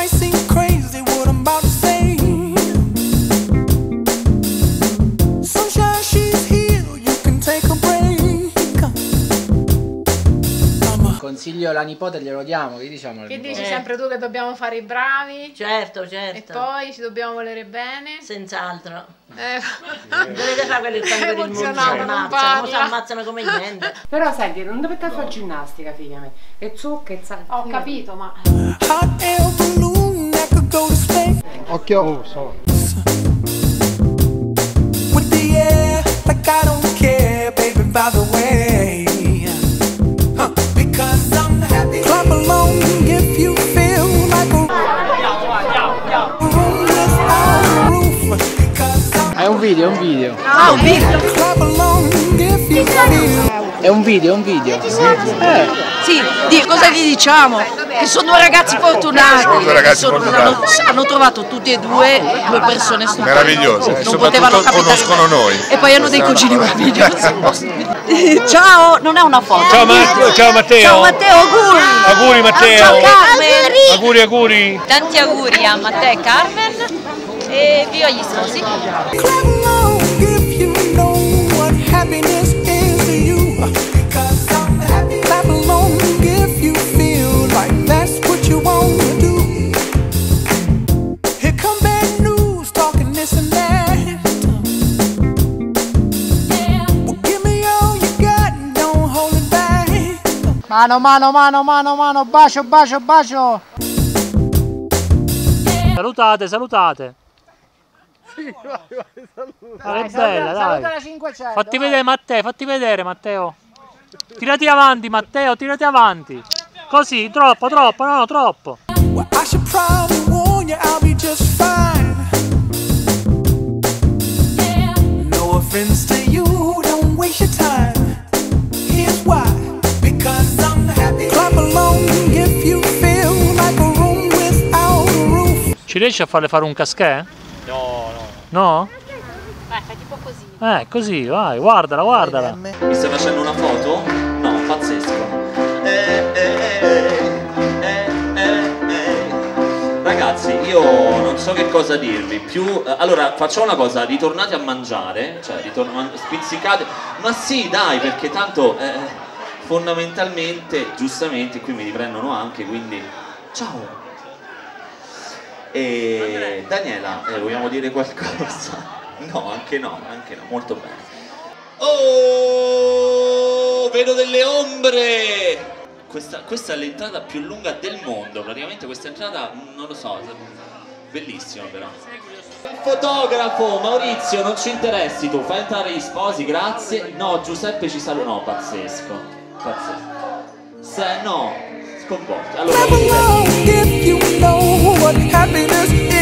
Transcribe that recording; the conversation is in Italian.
might seem crazy what I'm about to say. Sunshine, she's here, you can take a break. Consiglio la nipote glielo diamo, che diciamo? Che dici sempre tu che dobbiamo fare i bravi? Certo, certo. E poi ci dobbiamo volere bene? Senz'altro. Dovete fare quelli che stanno per il mondo, si ammazzano come niente. Però senti, non dovete fare ginnastica, figlia mia. Che zucca, ho capito, ma... Hot air balloon that could go to space. Occhio. With the air, like I don't care, baby, by the way. Because I'm happy. Clap along if you feel like a room without a roof. È un video, è un video. Ah, un video? Clap along if you feel. È un video, è un video. Sì, cosa gli diciamo? Che sono due ragazzi fortunati. Hanno trovato tutti e due persone stupende. Meravigliose, e soprattutto conoscono noi. E poi hanno dei cugini meravigliosi. Ciao, non è una foto. Ciao Matteo. Ciao Matteo, auguri. Auguri Matteo. Ciao Carmen. Auguri. Tanti auguri a Matteo e Carmen e viva gli sposi. Clap along if you know what happiness is to you. Because I'm happy. Clap along if you feel like that's what you want to do. Here come bad news, talking this and that. Well, give me all you got and don't hold it back. Mano, bacio. Salutate. Dai, è bella, dai. Saluta la 500. Fatti vedere Matteo. Tirati avanti Matteo, tirati avanti. Così, troppo, no, troppo. Well, I should probably warn you, I'll be just fine. No offense to you, don't waste your time. Here's why. Because I'm happy. Clap along if you feel like a room without a roof. Ci riesci a farle fare un casquet? No? Fai tipo così. Così, vai, guardala. Mi stai facendo una foto? No, pazzesco. Ragazzi, io non so che cosa dirvi. Allora, facciamo una cosa, ritornate a mangiare, cioè spizzicate. Ma sì, dai, perché tanto fondamentalmente, giustamente, qui mi riprendono anche, quindi ciao. E Daniela, vogliamo dire qualcosa? No, anche no, molto bene. Oh, vedo delle ombre! Questa è l'entrata più lunga del mondo, praticamente questa entrata, non lo so, bellissima però. Il fotografo, Maurizio, non ci interessi tu, fai entrare gli sposi, grazie. No, Giuseppe ci saluta, no, pazzesco. No, sconvolto. Allora,